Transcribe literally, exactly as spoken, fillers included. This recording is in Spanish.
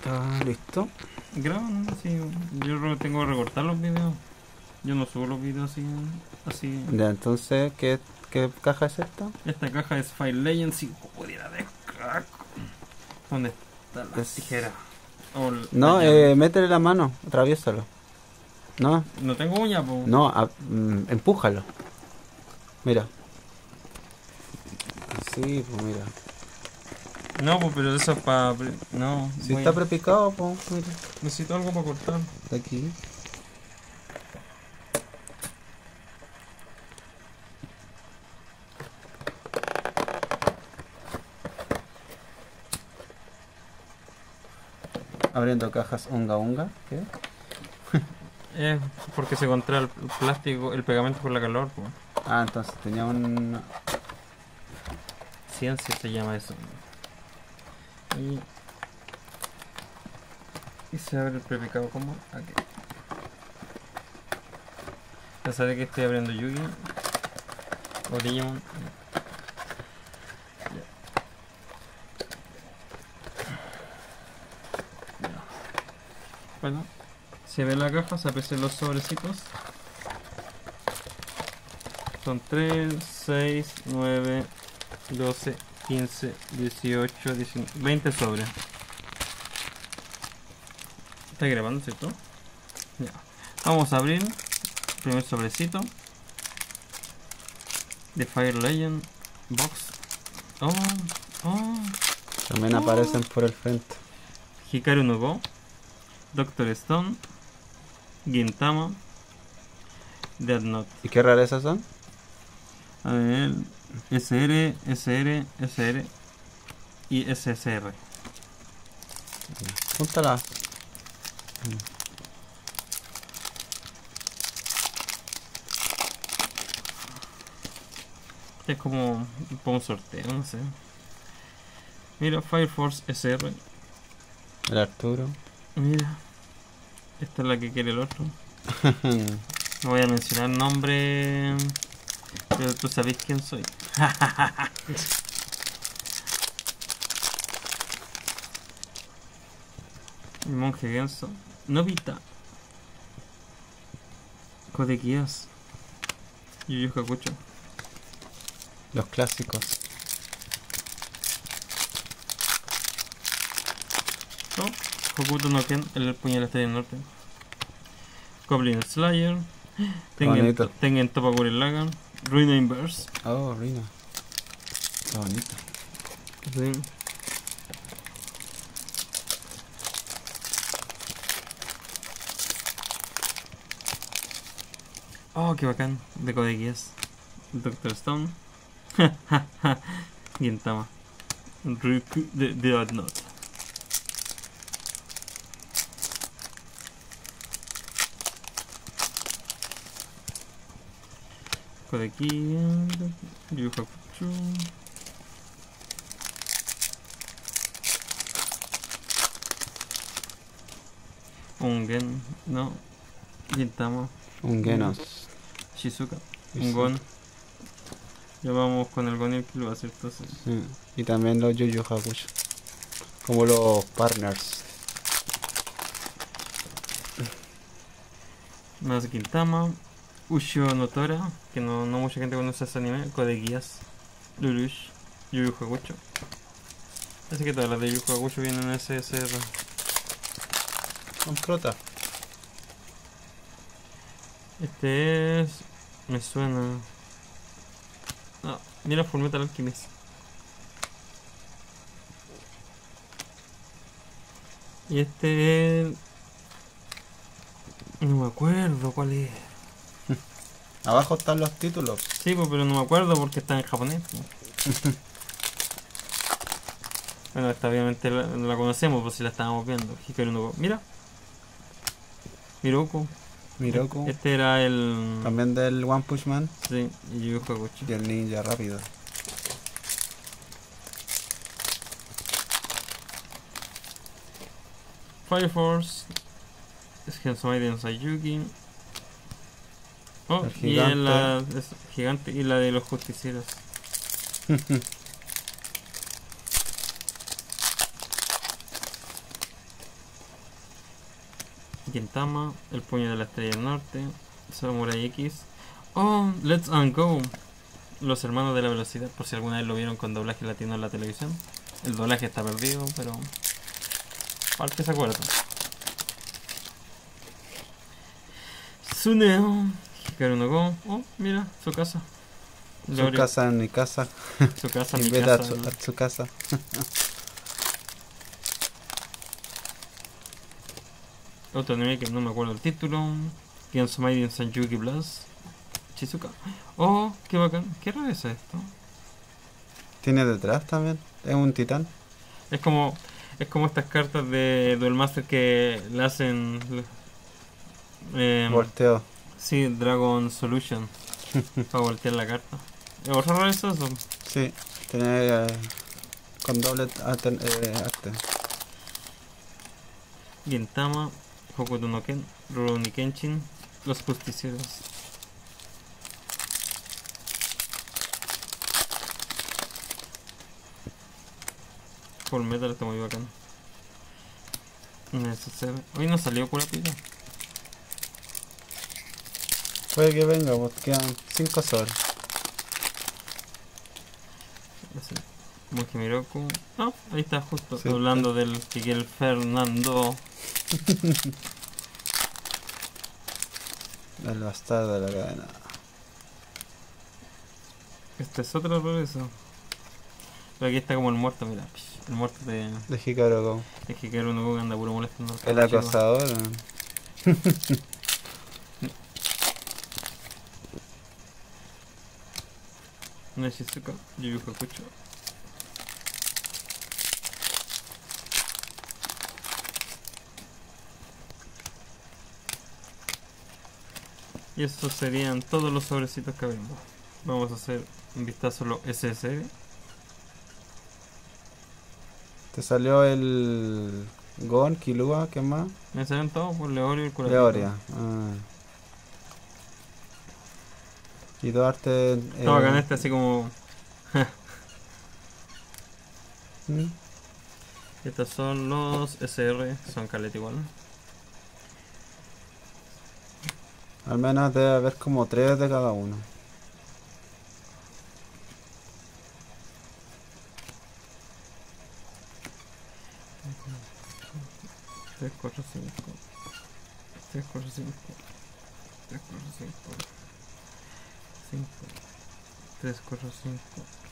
Ah, listo. Graban, sí. Yo re- tengo que recortar los videos. Yo no subo los videos así. así. Ya, entonces, ¿qué, qué caja es esta? Esta caja es Fire Legend. Si pudiera de ¿Dónde está la Es- tijera? O l- No, la llave. eh, métele la mano, atraviésalo. No, No tengo uña, po. no, a- mm, empújalo. Mira. Así, pues mira. No, pues, pero eso es para. No, Si voy- está prepicado, pues mira. necesito algo para cortar. De aquí. Abriendo cajas unga unga. ¿Qué? Es porque se contrae el plástico, el pegamento por la calor, pues. Ah, entonces tenía un... Ciencia se llama eso. Y, y se abre el prepicado como aquí. Pensaré que estoy abriendo Yugi o Digimon. Ya. Ya. Bueno, se ve la caja, se aprecian los sobrecitos. Son tres, seis, nueve, doce, quince, dieciocho, diecinueve, veinte sobres. Está grabando, ¿cierto? Ya. Vamos a abrir el primer sobrecito de Fire Legend Box. Oh, oh. También Oh. aparecen por el frente. Hikaru no Go, Doctor Stone, Gintama, Death Note. ¿Y qué rarezas son? A ver, S R, S R, S R y S S R. Júntala. Es como como un sorteo, no sé. Mira, Fire Force S R. El Arturo. Mira, esta es la que quiere el otro. No voy a mencionar nombre, pero tú sabéis quién soy. El monje Genso, Nobita, Code Geass, Yu Yu Hakusho. Los clásicos. No, Hokuto no Ken, el puñal estrella del norte. Goblin Slayer, Tengen, bonito. Tengen Toppa Gurren Lagann, Ruina Inverse. Oh, Rina. Está bonito. Sí. Oh, qué bacán, de Code Geass. Doctor Stone, Gintama, Ryuku de Death Note. Code Geass, Yu Yu Hakusho. Ungen, no, Gintama, Un Genos. Shizuka, Sí, un sí. Gon. Ya vamos con el Gon y el que lo va a hacer entonces. Sí. Y también los Yu Yu Hakusho. Como los partners. Más Gintama, Ushio Notora, que no, no mucha gente conoce ese anime, Code Geass, Lelouch, Yu Yu Hakusho. Así que todas las de Yu Yu Hakusho vienen en S S R. Son prota. Este es... me suena... Ah, mira Fullmetal Alchemist. Y este es... no me acuerdo cuál es. Abajo están los títulos. Sí, pues, pero no me acuerdo porque está en japonés. Pues. Bueno, esta obviamente la, la conocemos, pues si la estábamos viendo. Hikaru no Go. Mira. Miroku. Miroku. Este era el... También del One Punch Man. Sí, y Yu Yu Hakusho. Y el ninja rápido. Fire Force. Es Gensomai Densai Yugi. Oh, El y gigante. es la es gigante y la de los justicieros. Gintama, El puño de la estrella del norte, Samurai X. Oh, Let's and Go. Los hermanos de la velocidad, por si alguna vez lo vieron con doblaje latino en la televisión. El doblaje está perdido, pero para el que se acuerda. Tsuneo, Hikaru no Go. Oh, mira, su casa. Su Leorio. casa en mi casa. Su casa, mi Invita a casa. su, a su casa. Otro anime que no me acuerdo el título. Kiansomaiden Sanjuki Plus. Shizuka. Oh, qué bacán. ¿Qué raro es esto? Tiene detrás también. Es un titán. Es como es como estas cartas de Duel Master que le hacen eh, Volteo. sí, Dragon Solution para voltear la carta. ¿Es raro eso? Eso. Sí. Tiene eh, con doble arte. Eh, arte. Gintama, Hokuto no Ken, Rurouni Kenshin, Los Justicieros. Full Metal está muy bacán. Necesario. Hoy no salió Kurapika. Puede que venga, pues quedan cinco sobres. Monkey Miroku. Ah, ahí está justo. Sí, hablando del Miguel Fernando. El bastardo de la cadena. Este es otro regreso. Pero aquí está como el muerto, mira. El muerto de. De Hikaru Go. Es que Hikaru no Go que anda puro molestando. al El cabro chico. acosador. eh. No es Shizuka, Yu Yu Hakusho. Y estos serían todos los sobrecitos que abrimos. Vamos a hacer un vistazo a los S S R. Te salió el Gon, Killua, ¿qué más? Me salen todos por Leorio y el Kurapika. Leoria. Ah. Y dos artes. Eh, Está bacán este así como. ¿Mm? Estos son los S R, son caleta igual. Al menos debe haber como tres de cada uno. tres, cuatro, cinco. tres, cuatro, cinco. tres, cuatro, cinco. cinco. tres, cuatro, cinco.